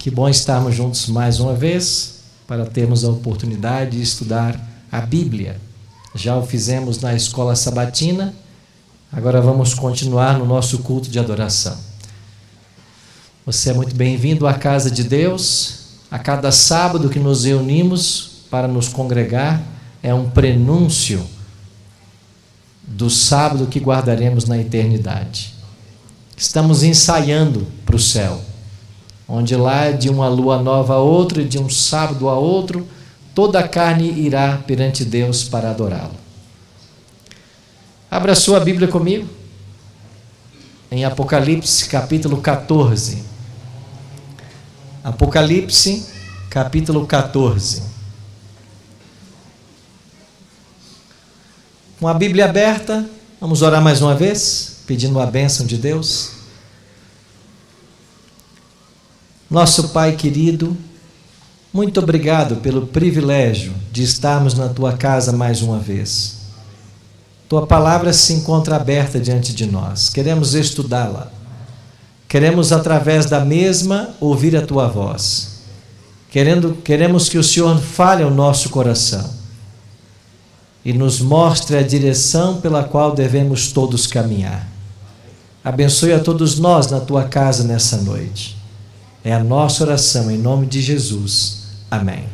Que bom estarmos juntos mais uma vez para termos a oportunidade de estudar a Bíblia. Já o fizemos na escola sabatina, agora vamos continuar no nosso culto de adoração. Você é muito bem-vindo à casa de Deus. A cada sábado que nos reunimos para nos congregar é um prenúncio do sábado que guardaremos na eternidade. Estamos ensaiando para o céu, onde lá de uma lua nova a outra e de um sábado a outro, toda a carne irá perante Deus para adorá-lo. Abra sua Bíblia comigo, em Apocalipse capítulo 14. Apocalipse capítulo 14. Com a Bíblia aberta, vamos orar mais uma vez, pedindo a bênção de Deus. Nosso Pai querido, muito obrigado pelo privilégio de estarmos na Tua casa mais uma vez. Tua palavra se encontra aberta diante de nós. Queremos estudá-la. Queremos, através da mesma, ouvir a Tua voz. Queremos que o Senhor fale ao nosso coração e nos mostre a direção pela qual devemos todos caminhar. Abençoe a todos nós na Tua casa nessa noite. É a nossa oração em nome de Jesus. Amém.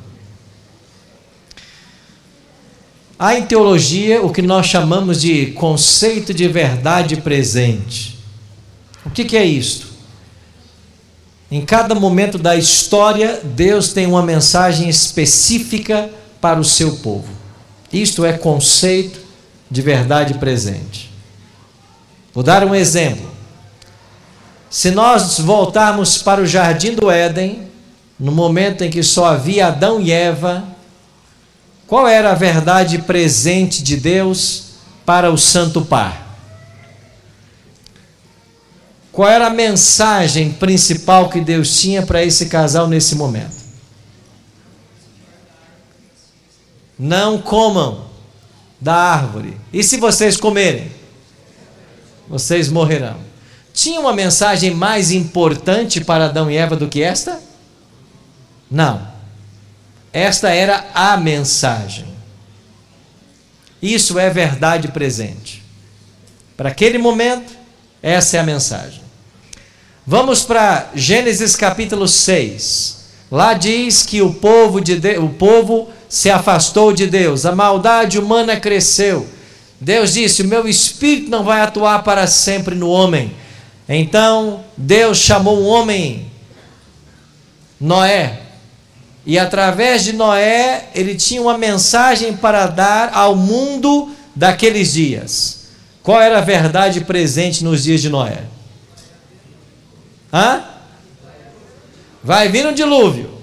Há em teologia o que nós chamamos de conceito de verdade presente. O que é isto? Em cada momento da história, Deus tem uma mensagem específica para o seu povo. Isto é conceito de verdade presente. Vou dar um exemplo. Se nós voltarmos para o Jardim do Éden, no momento em que só havia Adão e Eva, qual era a verdade presente de Deus para o santo par? Qual era a mensagem principal que Deus tinha para esse casal nesse momento? Não comam da árvore. E se vocês comerem, vocês morrerão. Tinha uma mensagem mais importante para Adão e Eva do que esta? Não. Esta era a mensagem. Isso é verdade presente. Para aquele momento, essa é a mensagem. Vamos para Gênesis capítulo 6. Lá diz que o povo se afastou de Deus, a maldade humana cresceu. Deus disse: o meu espírito não vai atuar para sempre no homem. Então Deus chamou um homem, Noé, e através de Noé ele tinha uma mensagem para dar ao mundo daqueles dias. Qual era a verdade presente nos dias de Noé? Vai vir um dilúvio.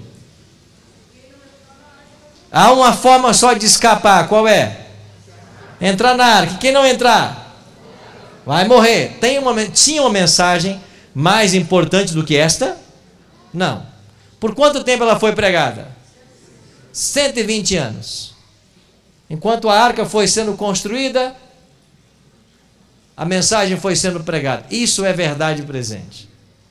Há uma forma só de escapar. Qual é? Entrar na arca. Quem não entrar vai morrer. Tinha uma mensagem mais importante do que esta? Não. Por quanto tempo ela foi pregada? 120 anos. Enquanto a arca foi sendo construída, a mensagem foi sendo pregada. Isso é verdade presente.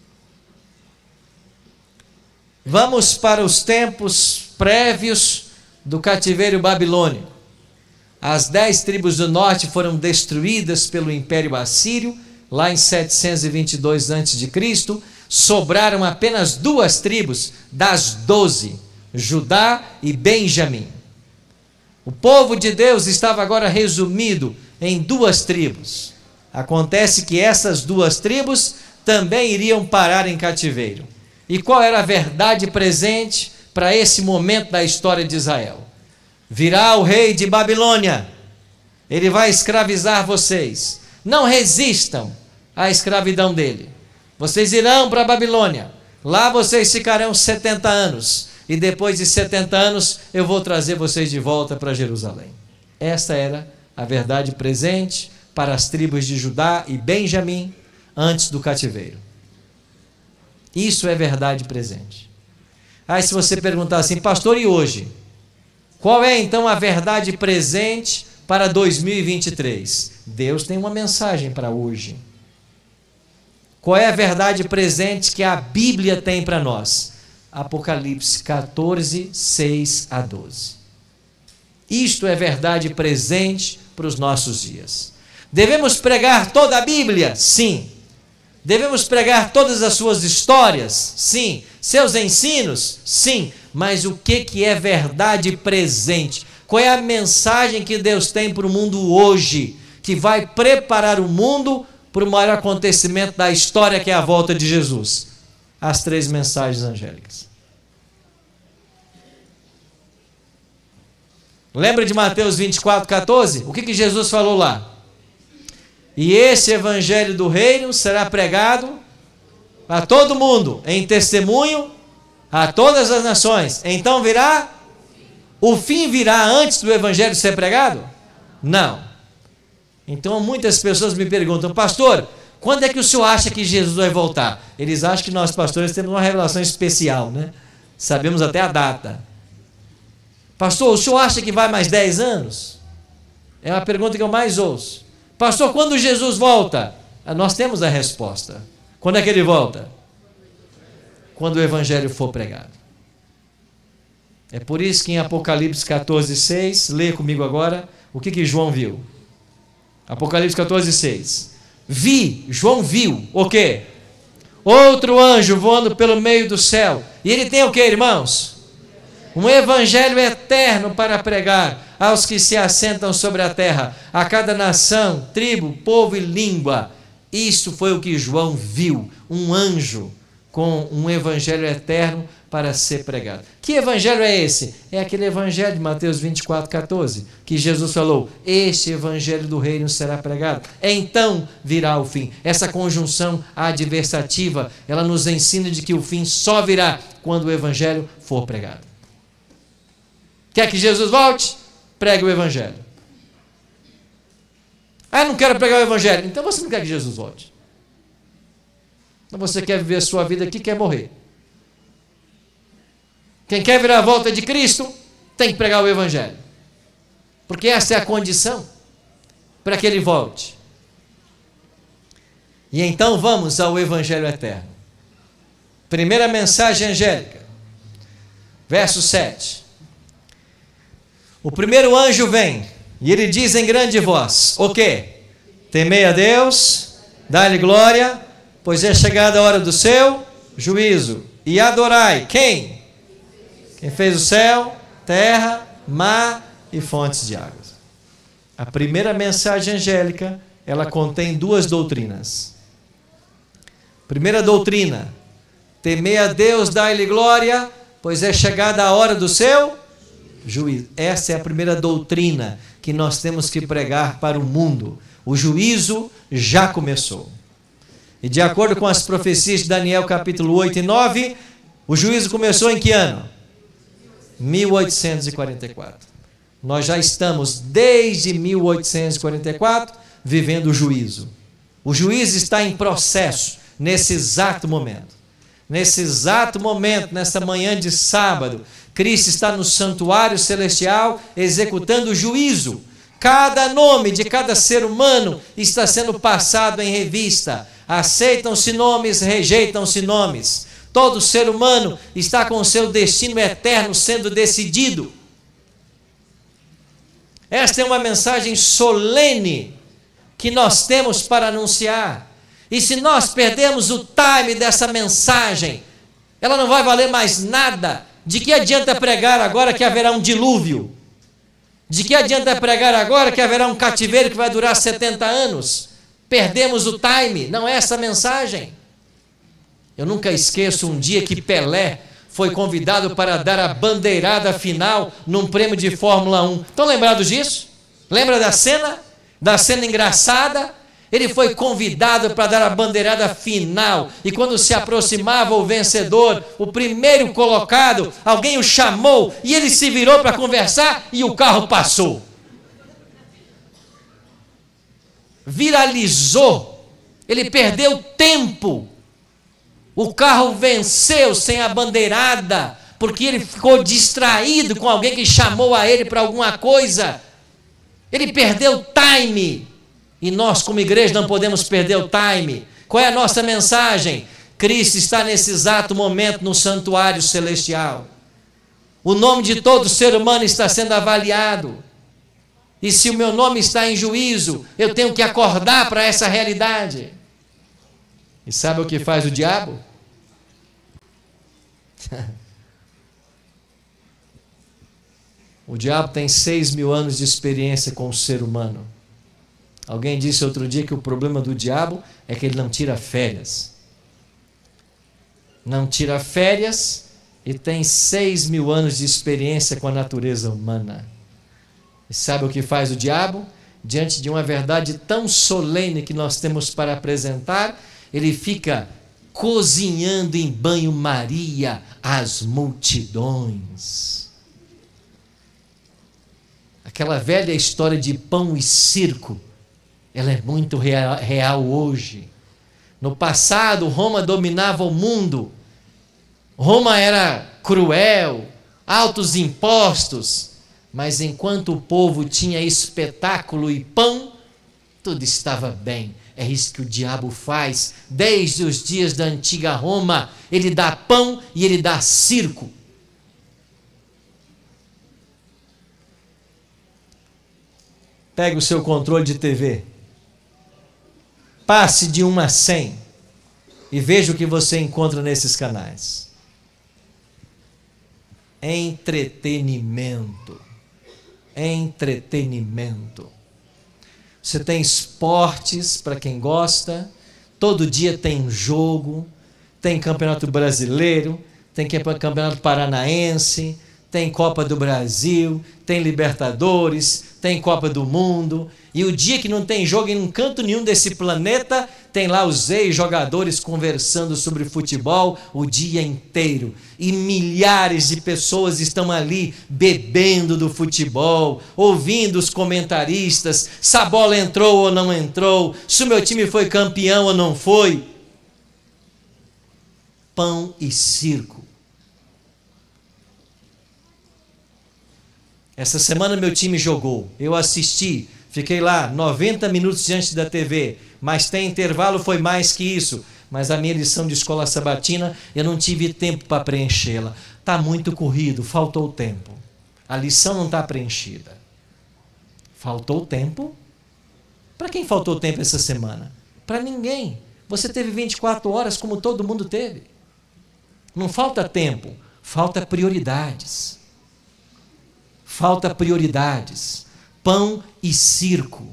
Vamos para os tempos prévios do cativeiro babilônico. As 10 tribos do norte foram destruídas pelo Império Assírio, lá em 722 a.C. Sobraram apenas 2 tribos das 12, Judá e Benjamim. O povo de Deus estava agora resumido em 2 tribos. Acontece que essas 2 tribos também iriam parar em cativeiro. E qual era a verdade presente para esse momento da história de Israel? Virá o rei de Babilônia, ele vai escravizar vocês. Não resistam à escravidão dele. Vocês irão para a Babilônia, lá vocês ficarão 70 anos, e depois de 70 anos eu vou trazer vocês de volta para Jerusalém. Esta era a verdade presente para as tribos de Judá e Benjamim antes do cativeiro. Isso é verdade presente. Aí se você perguntar assim: pastor, e hoje? Qual é então a verdade presente para 2023? Deus tem uma mensagem para hoje. Qual é a verdade presente que a Bíblia tem para nós? Apocalipse 14, 6 a 12. Isto é verdade presente para os nossos dias. Devemos pregar toda a Bíblia? Sim. Devemos pregar todas as suas histórias? Sim. Seus ensinos? Sim. Mas o que é verdade presente? Qual é a mensagem que Deus tem para o mundo hoje, que vai preparar o mundo para o maior acontecimento da história, que é a volta de Jesus? As 3 mensagens angélicas. Lembra de Mateus 24, 14? O que Jesus falou lá? E esse evangelho do reino será pregado a todo mundo, em testemunho a todas as nações. Então virá, o fim virá antes do evangelho ser pregado? Não. Então muitas pessoas me perguntam, pastor, quando é que o senhor acha que Jesus vai voltar? Eles acham que nós pastores temos uma revelação especial, né? Sabemos até a data. Pastor, o senhor acha que vai mais 10 anos? É uma pergunta que eu mais ouço. Pastor, quando Jesus volta? Nós temos a resposta. Quando é que ele volta? Quando o evangelho for pregado. É por isso que em Apocalipse 14, 6, leia comigo agora, o que João viu? Apocalipse 14, 6. João viu, o quê? Outro anjo voando pelo meio do céu. E ele tem o quê, irmãos? Um evangelho eterno para pregar aos que se assentam sobre a terra, a cada nação, tribo, povo e língua. Isso foi o que João viu, um anjo com um evangelho eterno para ser pregado. Que evangelho é esse? É aquele evangelho de Mateus 24, 14, que Jesus falou, este evangelho do reino será pregado, então virá o fim. Essa conjunção adversativa, ela nos ensina de que o fim só virá quando o evangelho for pregado. Quer que Jesus volte? Pregue o evangelho. Ah, não quero pregar o evangelho. Então você não quer que Jesus volte. Então você quer viver a sua vida aqui, quer morrer. Quem quer vir à volta de Cristo, tem que pregar o evangelho. Porque essa é a condição para que ele volte. E então vamos ao evangelho eterno. Primeira mensagem angélica. Verso 7. O primeiro anjo vem, e ele diz em grande voz, o quê? Temei a Deus, dai-lhe glória, pois é chegada a hora do seu juízo. E adorai, quem? Quem fez o céu, terra, mar e fontes de águas. A primeira mensagem angélica, ela contém 2 doutrinas. Primeira doutrina, temei a Deus, dai-lhe glória, pois é chegada a hora do seu juízo. Essa é a primeira doutrina que nós temos que pregar para o mundo. O juízo já começou. E de acordo com as profecias de Daniel capítulo 8 e 9, o juízo começou em que ano? 1844. Nós já estamos desde 1844 vivendo o juízo. O juízo está em processo nesse exato momento. Nesse exato momento, nessa manhã de sábado, Cristo está no santuário celestial executando o juízo. Cada nome de cada ser humano está sendo passado em revista. Aceitam-se nomes, rejeitam-se nomes. Todo ser humano está com o seu destino eterno sendo decidido. Esta é uma mensagem solene que nós temos para anunciar. E se nós perdermos o time dessa mensagem, ela não vai valer mais nada. De que adianta pregar agora que haverá um dilúvio? De que adianta pregar agora que haverá um cativeiro que vai durar 70 anos? Perdemos o time, não é essa a mensagem. Eu nunca esqueço um dia que Pelé foi convidado para dar a bandeirada final num prêmio de Fórmula 1. Estão lembrados disso? Lembra da cena? Da cena engraçada? Ele foi convidado para dar a bandeirada final. E quando se aproximava o vencedor, o primeiro colocado, alguém o chamou e ele se virou para conversar e o carro passou. Viralizou. Ele perdeu tempo. O carro venceu sem a bandeirada, porque ele ficou distraído com alguém que chamou a ele para alguma coisa. Ele perdeu time. E nós, como igreja, não podemos perder o time. Qual é a nossa mensagem? Cristo está nesse exato momento no santuário celestial. O nome de todo ser humano está sendo avaliado. E se o meu nome está em juízo, eu tenho que acordar para essa realidade. E sabe o que faz o diabo? O diabo tem 6.000 anos de experiência com o ser humano. Alguém disse outro dia que o problema do diabo é que ele não tira férias. Não tira férias e tem 6.000 anos de experiência com a natureza humana. E sabe o que faz o diabo? Diante de uma verdade tão solene que nós temos para apresentar, ele fica cozinhando em banho-maria as multidões. Aquela velha história de pão e circo, ela é muito real hoje. No passado, Roma dominava o mundo. Roma era cruel, altos impostos, mas enquanto o povo tinha espetáculo e pão, tudo estava bem. É isso que o diabo faz desde os dias da antiga Roma. Ele dá pão e ele dá circo. Pegue o seu controle de TV, passe de 1 a 100 e veja o que você encontra nesses canais. Entretenimento. Entretenimento. Você tem esportes para quem gosta, todo dia tem jogo, tem Campeonato Brasileiro, tem Campeonato Paranaense, tem Copa do Brasil, tem Libertadores, tem Copa do Mundo, e o dia que não tem jogo em um canto nenhum desse planeta, tem lá os ex-jogadores conversando sobre futebol o dia inteiro, e milhares de pessoas estão ali bebendo do futebol, ouvindo os comentaristas, se a bola entrou ou não entrou, se o meu time foi campeão ou não foi. Pão e circo. Essa semana meu time jogou, eu assisti, fiquei lá 90 minutos diante da TV, mas tem intervalo, foi mais que isso. Mas a minha lição de escola sabatina, eu não tive tempo para preenchê-la. Está muito corrido, faltou tempo. A lição não está preenchida. Faltou tempo? Para quem faltou tempo essa semana? Para ninguém. Você teve 24 horas como todo mundo teve. Não falta tempo, falta prioridades. Falta prioridades. Pão e circo.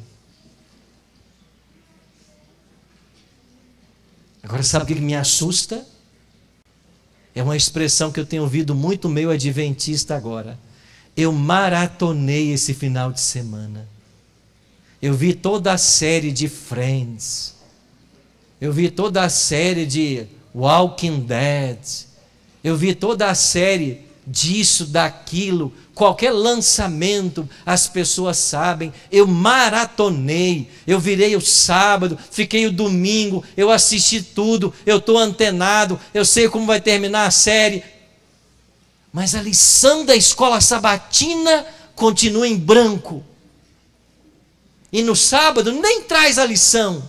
Agora, sabe o que me assusta? É uma expressão que eu tenho ouvido muito meio adventista agora. Eu maratonei esse final de semana. Eu vi toda a série de Friends. Eu vi toda a série de Walking Dead. Eu vi toda a série disso, daquilo, qualquer lançamento, as pessoas sabem. Eu maratonei, eu virei o sábado, fiquei o domingo, eu assisti tudo, eu estou antenado, eu sei como vai terminar a série. Mas a lição da escola sabatina continua em branco. E no sábado nem traz a lição.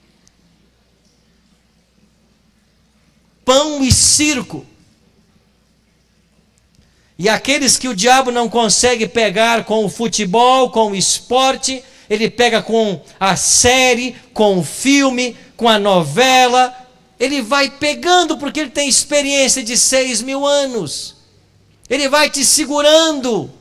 Pão e circo. E aqueles que o diabo não consegue pegar com o futebol, com o esporte, ele pega com a série, com o filme, com a novela. Ele vai pegando porque ele tem experiência de 6.000 anos. Ele vai te segurando.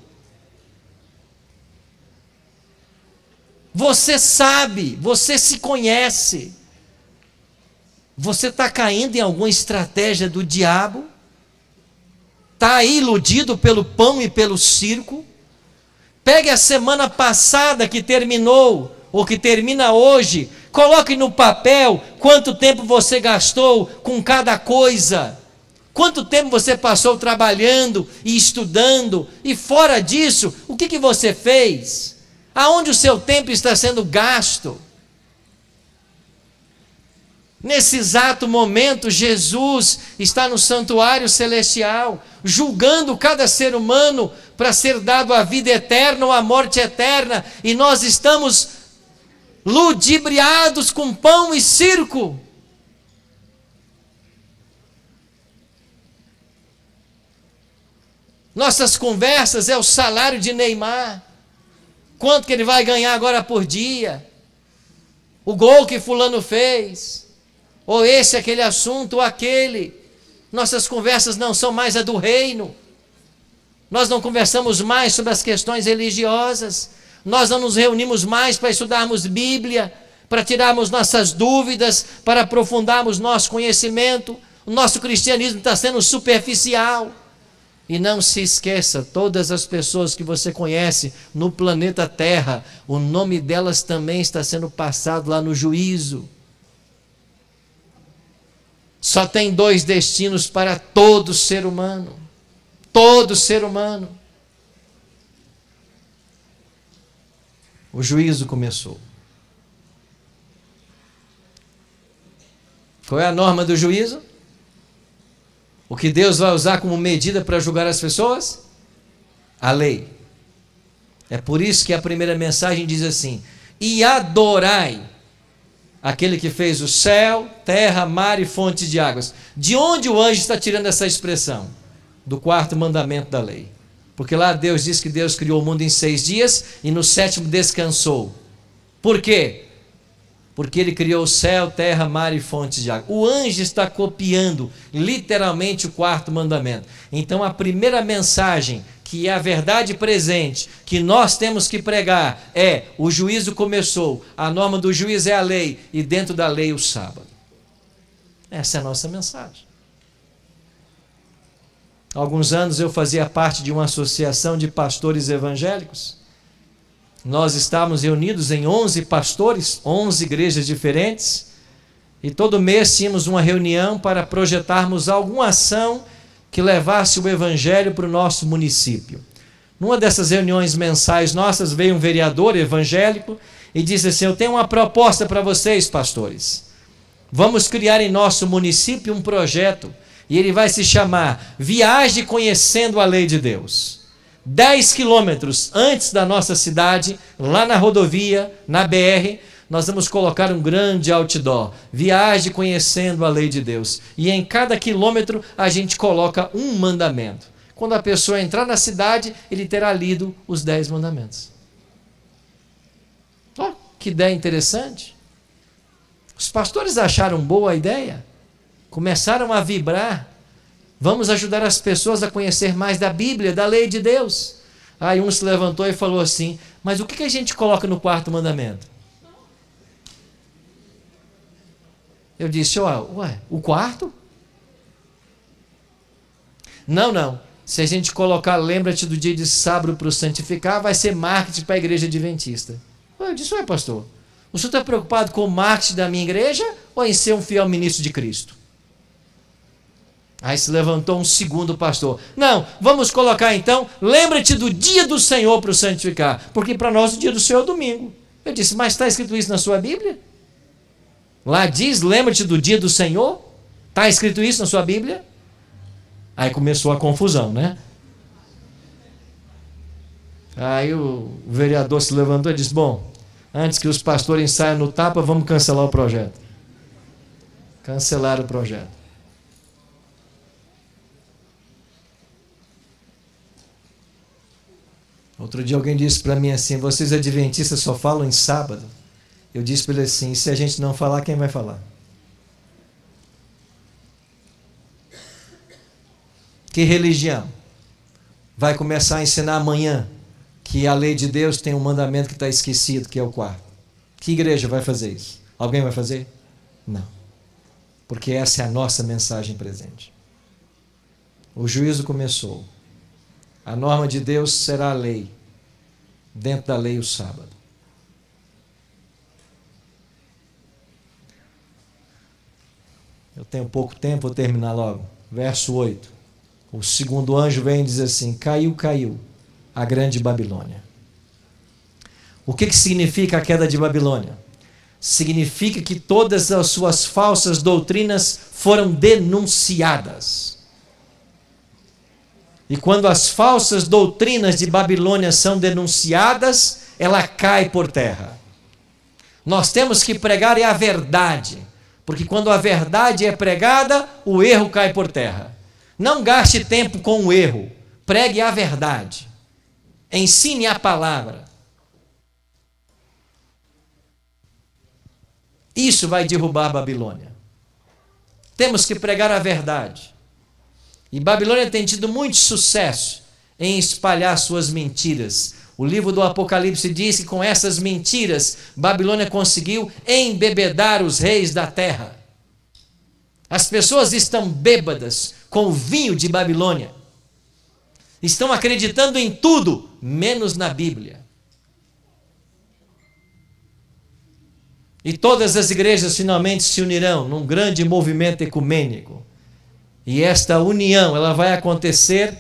Você sabe, você se conhece. Você está caindo em alguma estratégia do diabo? Está aí iludido pelo pão e pelo circo? Pegue a semana passada que terminou, ou que termina hoje, coloque no papel quanto tempo você gastou com cada coisa, quanto tempo você passou trabalhando e estudando, e fora disso, o que você fez? Aonde o seu tempo está sendo gasto? Nesse exato momento, Jesus está no santuário celestial, julgando cada ser humano para ser dado a vida eterna ou a morte eterna, e nós estamos ludibriados com pão e circo. Nossas conversas é o salário de Neymar. Quanto que ele vai ganhar agora por dia? O gol que fulano fez. Ou esse, aquele assunto, ou aquele. Nossas conversas não são mais a do reino. Nós não conversamos mais sobre as questões religiosas. Nós não nos reunimos mais para estudarmos Bíblia, para tirarmos nossas dúvidas, para aprofundarmos nosso conhecimento. O nosso cristianismo está sendo superficial. E não se esqueça, todas as pessoas que você conhece no planeta Terra, o nome delas também está sendo passado lá no juízo. Só tem 2 destinos para todo ser humano. Todo ser humano. O juízo começou. Qual é a norma do juízo? O que Deus vai usar como medida para julgar as pessoas? A lei. É por isso que a primeira mensagem diz assim: e adorai aquele que fez o céu, terra, mar e fonte de águas. De onde o anjo está tirando essa expressão? Do 4º mandamento da lei. Porque lá Deus diz que Deus criou o mundo em 6 dias e no 7º descansou. Por quê? Porque ele criou o céu, terra, mar e fontes de água. O anjo está copiando literalmente o 4º mandamento. Então a primeira mensagem, que é a verdade presente, que nós temos que pregar, é: o juízo começou, a norma do juízo é a lei, e dentro da lei o sábado. Essa é a nossa mensagem. Há alguns anos eu fazia parte de uma associação de pastores evangélicos. Nós estávamos reunidos em 11 pastores, 11 igrejas diferentes, e todo mês tínhamos uma reunião para projetarmos alguma ação que levasse o evangelho para o nosso município. Numa dessas reuniões mensais nossas, veio um vereador evangélico e disse assim: eu tenho uma proposta para vocês, pastores. Vamos criar em nosso município um projeto, e ele vai se chamar Viagem Conhecendo a Lei de Deus. 10 quilômetros antes da nossa cidade, lá na rodovia, na BR, nós vamos colocar um grande outdoor: Viagem Conhecendo a Lei de Deus. E em cada quilômetro a gente coloca um mandamento. Quando a pessoa entrar na cidade, ele terá lido os 10 mandamentos. Oh, que ideia interessante. Os pastores acharam boa a ideia, começaram a vibrar. Vamos ajudar as pessoas a conhecer mais da Bíblia, da lei de Deus. Aí um se levantou e falou assim: mas o que a gente coloca no 4º mandamento? Eu disse: ué, o 4º? Não. Se a gente colocar lembra-te do dia de sábado para o santificar, vai ser marketing para a igreja adventista. Eu disse: ué, pastor, o senhor está preocupado com o marketing da minha igreja ou em ser um fiel ministro de Cristo? Aí se levantou um segundo pastor: não, vamos colocar então, lembra-te do dia do Senhor para o santificar, porque para nós o dia do Senhor é o domingo. Eu disse: mas está escrito isso na sua Bíblia? Lá diz, lembra-te do dia do Senhor? Está escrito isso na sua Bíblia? Aí começou a confusão, né? Aí o vereador se levantou e disse: bom, antes que os pastores saiam no tapa, vamos cancelar o projeto. Cancelaram o projeto. Outro dia alguém disse para mim assim: vocês adventistas só falam em sábado. Eu disse para ele assim: e se a gente não falar, quem vai falar? Que religião vai começar a ensinar amanhã que a lei de Deus tem um mandamento que está esquecido, que é o 4º? Que igreja vai fazer isso? Alguém vai fazer? Não. Porque essa é a nossa mensagem presente. O juízo começou. A norma de Deus será a lei. Dentro da lei, o sábado. Eu tenho pouco tempo, vou terminar logo. Verso 8. O segundo anjo vem e diz assim: caiu a grande Babilônia. O que significa a queda de Babilônia? Significa que todas as suas falsas doutrinas foram denunciadas. E quando as falsas doutrinas de Babilônia são denunciadas, ela cai por terra. Nós temos que pregar a verdade, porque quando a verdade é pregada, o erro cai por terra. Não gaste tempo com o erro, pregue a verdade, ensine a palavra. Isso vai derrubar a Babilônia. Temos que pregar a verdade. E Babilônia tem tido muito sucesso em espalhar suas mentiras. O livro do Apocalipse diz que com essas mentiras, Babilônia conseguiu embebedar os reis da terra. As pessoas estão bêbadas com o vinho de Babilônia. Estão acreditando em tudo, menos na Bíblia. E todas as igrejas finalmente se unirão num grande movimento ecumênico. E esta união, ela vai acontecer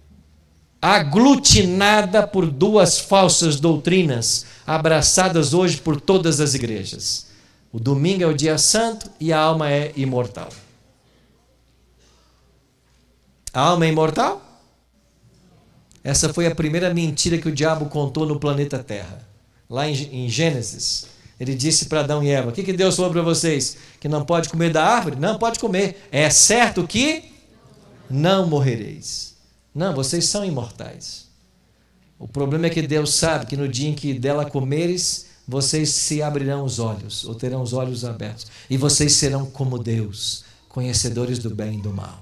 aglutinada por duas falsas doutrinas, abraçadas hoje por todas as igrejas. O domingo é o dia santo e a alma é imortal. A alma é imortal? Essa foi a primeira mentira que o diabo contou no planeta Terra. Lá em Gênesis, ele disse para Adão e Eva: o que Deus falou para vocês? Que não pode comer da árvore? Não pode comer. É certo que não morrereis. Não, vocês são imortais. O problema é que Deus sabe que no dia em que dela comeres, vocês se abrirão os olhos, ou terão os olhos abertos. E vocês serão como Deus, conhecedores do bem e do mal.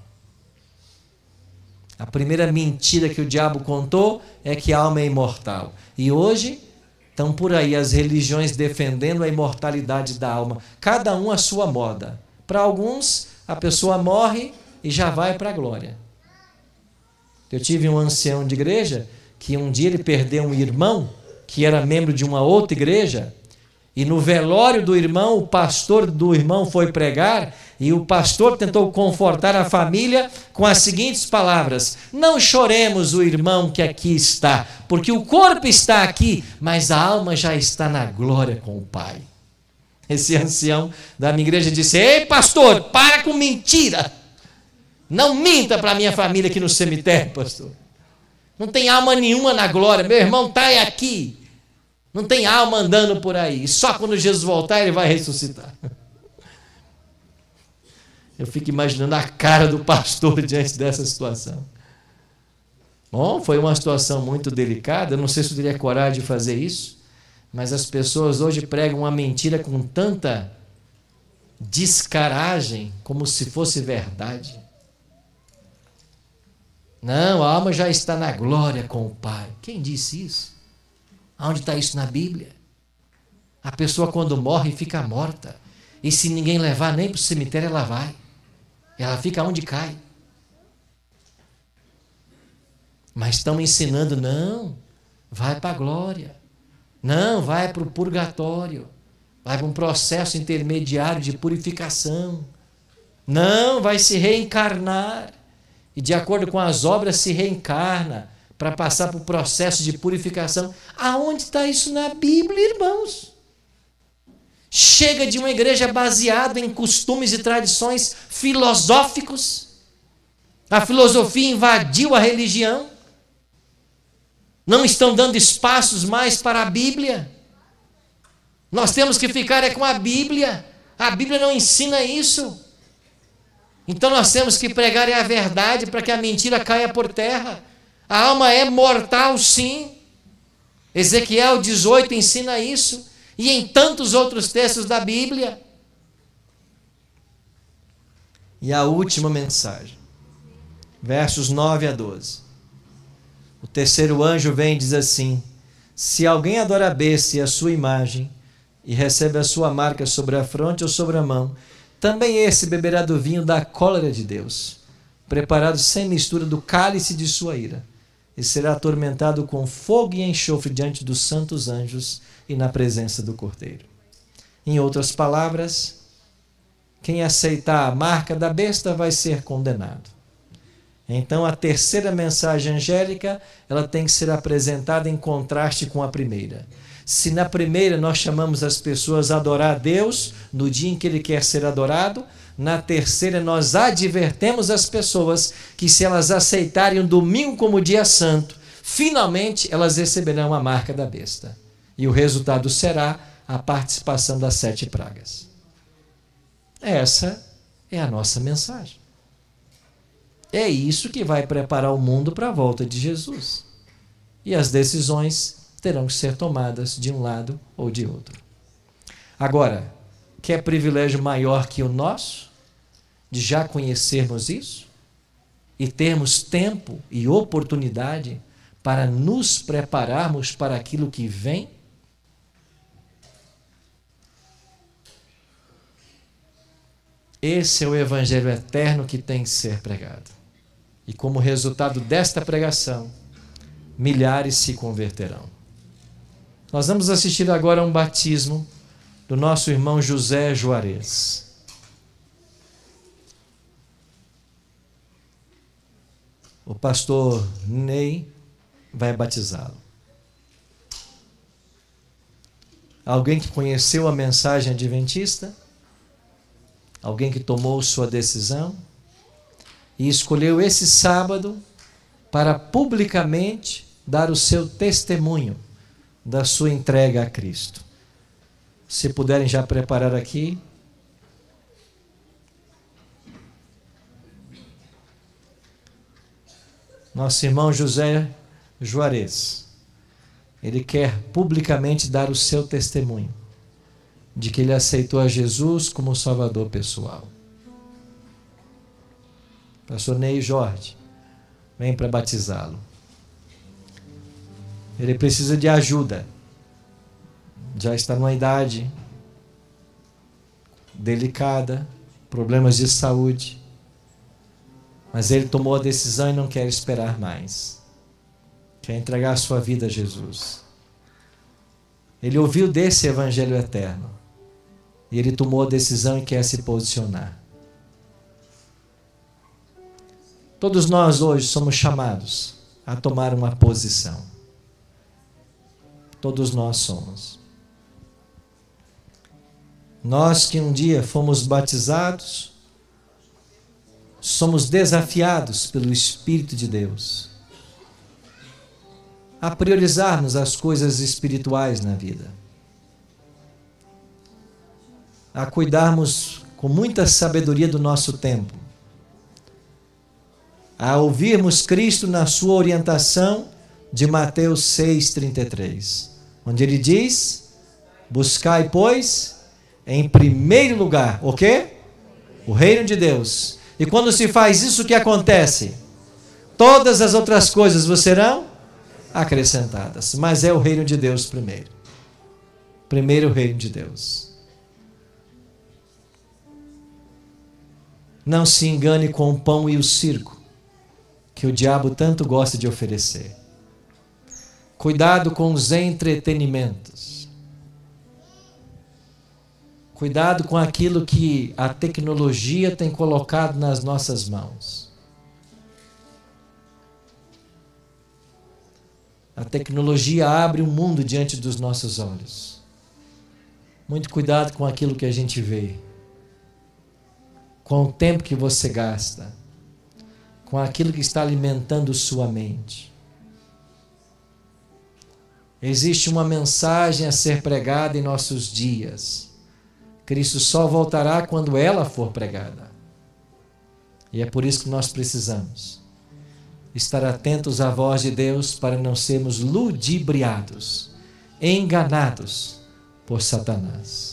A primeira mentira que o diabo contou é que a alma é imortal. E hoje estão por aí as religiões defendendo a imortalidade da alma, cada um à sua moda. Para alguns, a pessoa morre e já vai para a glória. Eu tive um ancião de igreja que um dia ele perdeu um irmão que era membro de uma outra igreja, e no velório do irmão, o pastor do irmão foi pregar, e o pastor tentou confortar a família com as seguintes palavras: não choremos o irmão que aqui está, porque o corpo está aqui, mas a alma já está na glória com o Pai. Esse ancião da minha igreja disse: ei pastor, para com mentira, não minta para a minha família aqui no cemitério, pastor. Não tem alma nenhuma na glória, meu irmão está aqui, não tem alma andando por aí, só quando Jesus voltar ele vai ressuscitar. Eu fico imaginando a cara do pastor diante dessa situação. Bom, foi uma situação muito delicada, eu não sei se eu teria coragem de fazer isso, mas as pessoas hoje pregam uma mentira com tanta descaragem, como se fosse verdade. Não, a alma já está na glória com o Pai. Quem disse isso? Aonde está isso na Bíblia? A pessoa quando morre fica morta, e se ninguém levar nem para o cemitério ela vai. Ela fica onde cai. Mas estão ensinando: não, vai para a glória. Não, vai para o purgatório. Vai para um processo intermediário de purificação. Não, vai se reencarnar. E de acordo com as obras se reencarna para passar por processo de purificação. Aonde está isso na Bíblia, irmãos? Chega de uma igreja baseada em costumes e tradições filosóficos. A filosofia invadiu a religião. Não estão dando espaços mais para a Bíblia. Nós temos que ficar com a Bíblia. A Bíblia não ensina isso. Então nós temos que pregar a verdade para que a mentira caia por terra. A alma é mortal, sim. Ezequiel 18 ensina isso. E em tantos outros textos da Bíblia. E a última mensagem, versos 9 a 12. O terceiro anjo vem e diz assim: se alguém adora a besta e a sua imagem, e recebe a sua marca sobre a fronte ou sobre a mão, também esse beberá do vinho da cólera de Deus, preparado sem mistura do cálice de sua ira, e será atormentado com fogo e enxofre diante dos santos anjos e na presença do Cordeiro. Em outras palavras, quem aceitar a marca da besta vai ser condenado. Então a terceira mensagem angélica, ela tem que ser apresentada em contraste com a primeira. Se na primeira nós chamamos as pessoas a adorar a Deus no dia em que Ele quer ser adorado, na terceira nós advertemos as pessoas que se elas aceitarem o domingo como dia santo, finalmente elas receberão a marca da besta. E o resultado será a participação das 7 pragas. Essa é a nossa mensagem. É isso que vai preparar o mundo para a volta de Jesus. E as decisões terão que ser tomadas de um lado ou de outro. Agora, quer privilégio maior que o nosso, de já conhecermos isso e termos tempo e oportunidade para nos prepararmos para aquilo que vem? Esse é o evangelho eterno que tem que ser pregado. E como resultado desta pregação, milhares se converterão. Nós vamos assistir agora a um batismo do nosso irmão José Juarez. O pastor Ney vai batizá-lo. Alguém que conheceu a mensagem adventista? Alguém que tomou sua decisão e escolheu esse sábado para publicamente dar o seu testemunho da sua entrega a Cristo. Se puderem já preparar aqui. Nosso irmão José Juarez, ele quer publicamente dar o seu testemunho de que ele aceitou a Jesus como Salvador pessoal. Pastor Ney Jorge, vem para batizá-lo. Ele precisa de ajuda. Já está numa idade delicada, problemas de saúde. Mas ele tomou a decisão e não quer esperar mais. Quer entregar a sua vida a Jesus. Ele ouviu desse evangelho eterno. E ele tomou a decisão e quer se posicionar. Todos nós hoje somos chamados a tomar uma posição. Todos nós somos. Nós que um dia fomos batizados, somos desafiados pelo Espírito de Deus a priorizarmos as coisas espirituais na vida, a cuidarmos com muita sabedoria do nosso tempo, a ouvirmos Cristo na sua orientação de Mateus 6,33, onde ele diz: buscai, pois, em primeiro lugar, o quê? O reino de Deus. E quando se faz isso, o que acontece? Todas as outras coisas vos serão acrescentadas. Mas é o reino de Deus primeiro. Primeiro o reino de Deus. Não se engane com o pão e o circo, que o diabo tanto gosta de oferecer. Cuidado com os entretenimentos. Cuidado com aquilo que a tecnologia tem colocado nas nossas mãos. A tecnologia abre um mundo diante dos nossos olhos. Muito cuidado com aquilo que a gente vê. Com o tempo que você gasta. Com aquilo que está alimentando sua mente. Existe uma mensagem a ser pregada em nossos dias. Cristo só voltará quando ela for pregada. E é por isso que nós precisamos estar atentos à voz de Deus para não sermos ludibriados, enganados por Satanás.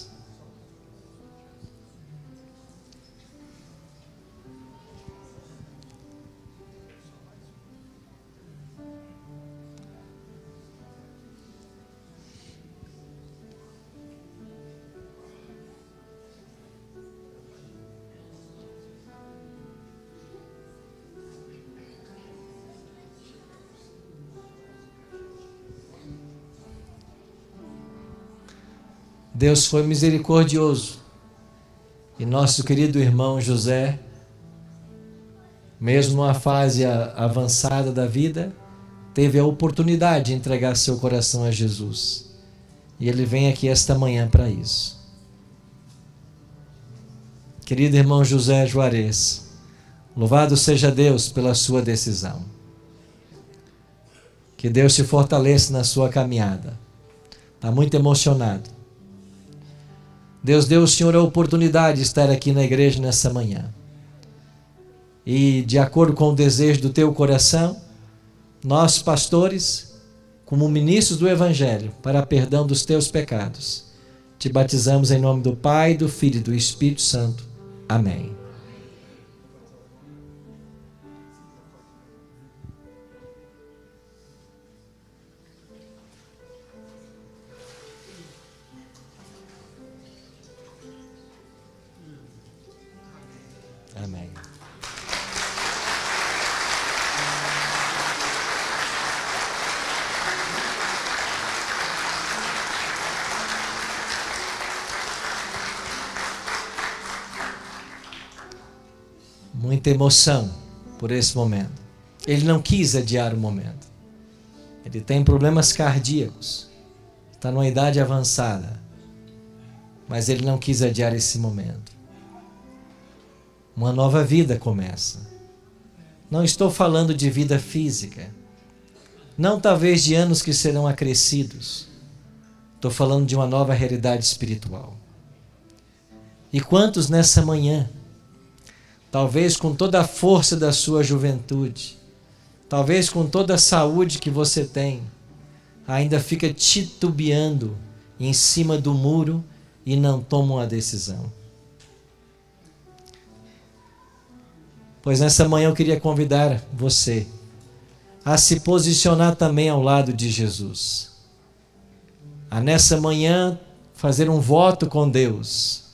Deus foi misericordioso e nosso querido irmão José, mesmo numa fase avançada da vida, teve a oportunidade de entregar seu coração a Jesus. E ele vem aqui esta manhã para isso. Querido irmão José Juarez, louvado seja Deus pela sua decisão. Que Deus te fortaleça na sua caminhada. Está muito emocionado. Deus deu ao Senhor a oportunidade de estar aqui na igreja nessa manhã. e de acordo com o desejo do teu coração, nós, pastores, como ministros do Evangelho, para perdão dos teus pecados, te batizamos em nome do Pai, do Filho e do Espírito Santo. Amém. Amém. Muita emoção por esse momento. Ele não quis adiar o momento. Ele tem problemas cardíacos. Está numa idade avançada. Mas ele não quis adiar esse momento. Uma nova vida começa. Não estou falando de vida física. Não talvez de anos que serão acrescidos. Estou falando de uma nova realidade espiritual. E quantos nessa manhã, talvez com toda a força da sua juventude, talvez com toda a saúde que você tem, ainda fica titubeando em cima do muro e não toma uma decisão? Pois nessa manhã eu queria convidar você a se posicionar também ao lado de Jesus. A nessa manhã fazer um voto com Deus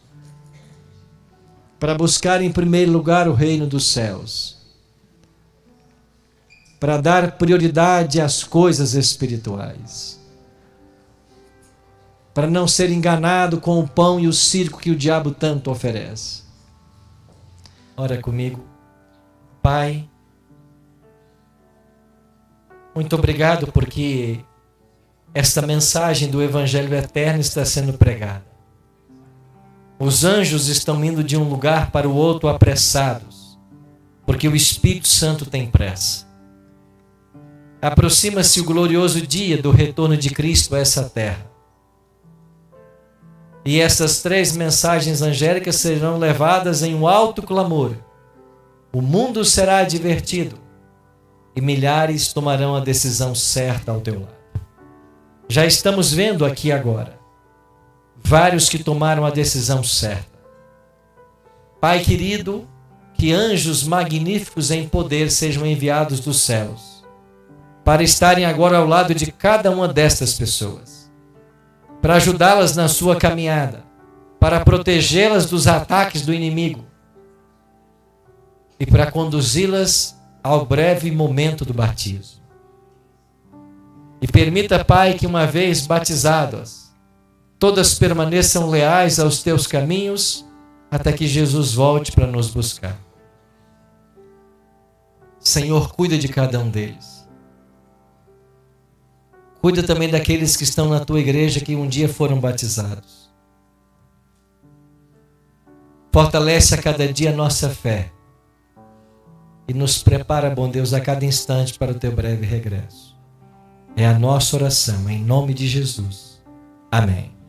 para buscar em primeiro lugar o reino dos céus, para dar prioridade às coisas espirituais, para não ser enganado com o pão e o circo que o diabo tanto oferece. Ora comigo. Pai, muito obrigado porque esta mensagem do Evangelho Eterno está sendo pregada. Os anjos estão indo de um lugar para o outro apressados, porque o Espírito Santo tem pressa. Aproxima-se o glorioso dia do retorno de Cristo a essa terra. E essas 3 mensagens angélicas serão levadas em um alto clamor. O mundo será advertido e milhares tomarão a decisão certa ao teu lado. Já estamos vendo aqui agora vários que tomaram a decisão certa. Pai querido, que anjos magníficos em poder sejam enviados dos céus para estarem agora ao lado de cada uma destas pessoas, para ajudá-las na sua caminhada, para protegê-las dos ataques do inimigo e para conduzi-las ao breve momento do batismo. E permita, Pai, que uma vez batizadas, todas permaneçam leais aos teus caminhos até que Jesus volte para nos buscar. Senhor, cuida de cada um deles. Cuida também daqueles que estão na tua igreja que um dia foram batizados. Fortalece a cada dia a nossa fé e nos prepara, bom Deus, a cada instante para o teu breve regresso. É a nossa oração, em nome de Jesus. Amém.